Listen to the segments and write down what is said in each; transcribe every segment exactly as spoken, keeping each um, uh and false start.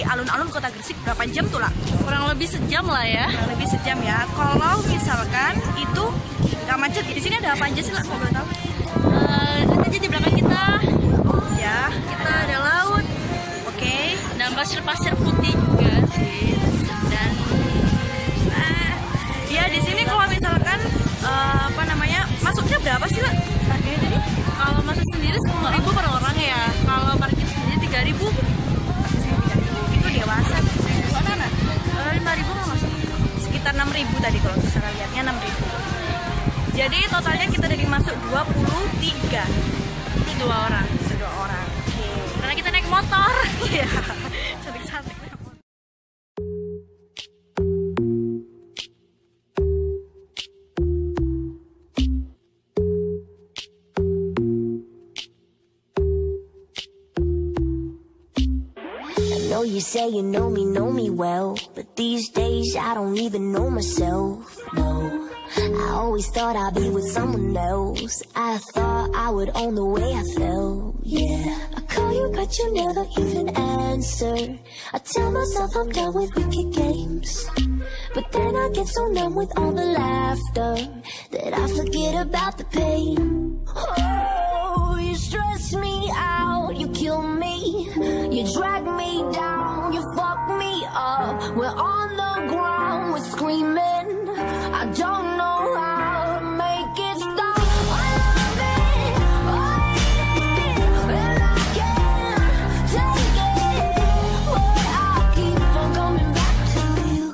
alun-alun kota Gresik berapa jam tuh lah? Kurang lebih sejam lah ya. Kurang lebih sejam ya. Kalau misalkan itu nggak macet, di sini ada apa aja sih lah? Kalau boleh tahu? Uh, aja di belakang kita. Oh ya, Kita ada laut. oke. Okay. Dan pasir-pasir putih juga sih. Dan Nah, ya di sini kalau misalkan eh, apa namanya masuknya berapa sih lah? Harganya tadi? kalau masuk sendiri sepuluh ribu per orang ya. Kalau parkir sendiri tiga ribu. Itu dewasa. Itu anak-anak. lima ribu nggak masuk. Sekitar enam ribu tadi kalau misalnya lihatnya enam ribu. Jadi totalnya kita dari masuk dua puluh tiga. Itu dua orang. Itu dua orang. Oke. Karena kita naik motor. Iya. Cantik-cantik. I know you say you know me, know me well, but these days I don't even know myself, no. I always thought I'd be with someone else. I thought I would own the way I felt, yeah. I call you but you never even answer. I tell myself I'm done with wicked games, but then I get so numb with all the laughter that I forget about the pain. Oh, you stress me out, you kill me, you drag me down, you fuck me up. We're on the ground, we're screaming. I don't know how to make it stop. I love it, I hate it, and I can't take it, but I keep on coming back to you.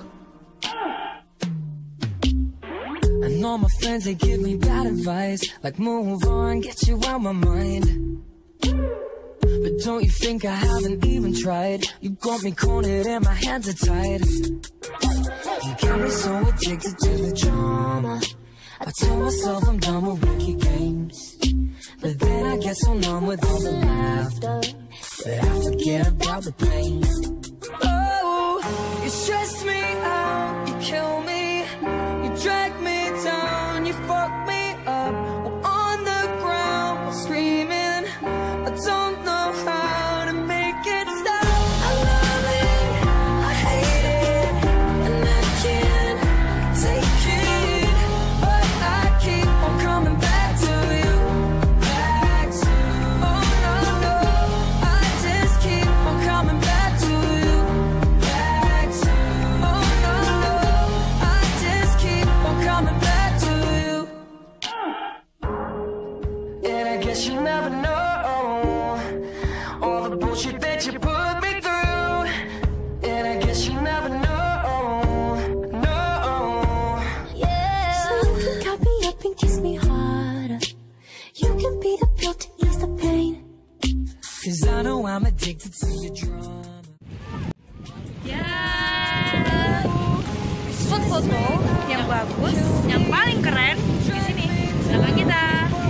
I know my friends, they give me bad advice, like move on, get you out my mind. But don't you think I haven't even tried? You got me cornered and my hands are tied. You got me so addicted to the drama. I tell myself I'm done with wicked games, but then I get so numb with all the laughter that I forget about the pain. Oh, you stress me out, you kill me, you drag me down, you fuck me up. We're on the ground, we're screaming. I don't know how to make it stop. I love it, I hate it, and I can't take it, but I keep on coming back to you. Back to you. Oh no, no, I just keep on coming back to you. Back to you. Oh no, no, I just keep on coming back to you. And I guess you never know all the bullshit that you put me through. And I guess you never know, no. Yeah. So you can cut me up and kiss me harder. You can be the pill to ease the pain. Cause I know I'm addicted to your drama. Ya. Spot foto yang bagus, Yang paling keren di sini. belakang kita.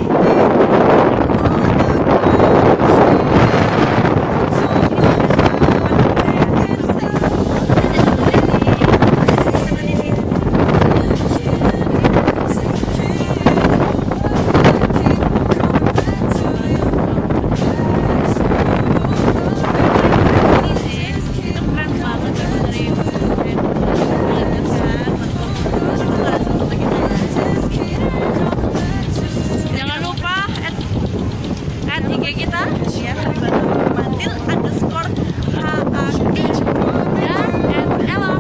Jangan lupa add, add I G kita Ya, mantil underscore H A K. dan add Ella.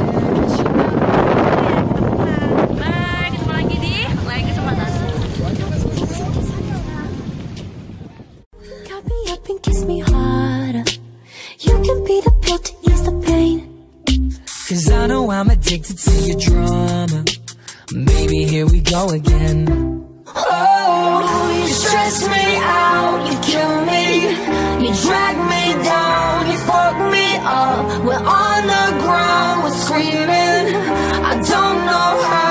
Bye, ketemu lagi di lain kesempatan. Cut me up and kiss me harder. You can be the pill to ease the pain. Cause I know I'm addicted to your drama. Baby, here we go again. Oh, you stress me out, you kill me, you drag me down, you fuck me up. We're on the ground, we're screaming. I don't know how